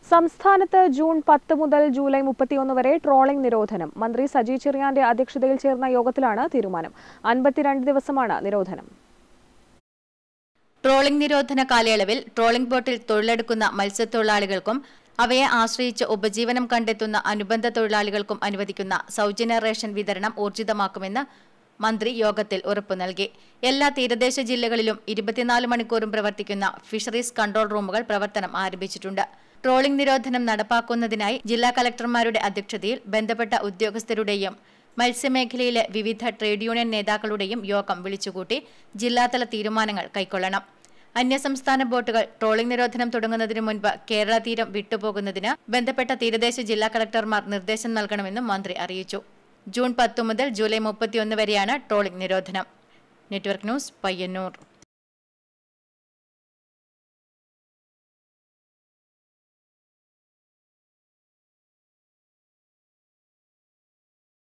സംസ്ഥാനത്ത് ജൂൺ 10 മുതൽ ജൂലൈ 31 വരെ ട്രോളിംഗ് നിരോധനം. മന്ത്രി സജി ചെറിയാന്റെ അധ്യക്ഷതയിൽ ചേർന്ന യോഗത്തിലാണ് തീരുമാനം. 52 ദിവസമാണ് നിരോധനം. ട്രോളിംഗ് നിരോധന കാലയളവിൽ ട്രോളിംഗ് ബോട്ടിൽ തൊഴിലെടുക്കുന്ന മത്സ്യത്തൊഴിലാളികൾക്കും അവയെ ആശ്രയിച്ച് ഉപജീവനം കണ്ടെത്തുന്ന അനുബന്ധ തൊഴിലാളികൾക്കും അനുവദിക്കുന്ന സൗജന്യ റേഷൻ വിതരണം ഊർജിതമാക്കുമെന്ന് മന്ത്രി യോഗത്തിൽ ഉറപ്പു നൽകി. എല്ലാ തീരദേശ ജില്ലകളിലും 24 മണിക്കൂറും പ്രവർത്തിക്കുന്ന ഫിഷറീസ് കൺട്രോൾ റൂമുകൾ പ്രവർത്തനം ആരംഭിച്ചിട്ടുണ്ട്. ട്രോളിംഗ് നിരോധനം നടപ്പാക്കുന്നതിനായി ജില്ലാ കളക്ടർമാരുടെ അധ്യക്ഷതയിൽ ബന്ധപ്പെട്ട ഉദ്യോഗസ്ഥരുടെയും മത്സ്യമേഖലയിലെ വിവിധ ട്രേഡ് യൂണിയൻ നേതാക്കളുടെയും യോഗം വിളിച്ചുകൂട്ടി ജില്ലാതല തീരുമാനങ്ങൾ കൈക്കൊള്ളണം. അന്യസംസ്ഥാന ബോട്ടുകൾ ട്രോളിംഗ് നിരോധനം തുടങ്ങുന്നതിന് മുൻപ് കേരള തീരം വിട്ടുപോകുന്നതിന് ബന്ധപ്പെട്ട തീരദേശ ജില്ലാ കളക്ടർമാർ നിർദ്ദേശം നൽകണമെന്നും മന്ത്രി അറിയിച്ചു. ജൂൺ 10 മുതൽ ജൂലൈ 31 വരെയാണ് ട്രോളിംഗ് നിരോധനം. Network news, Payyanur.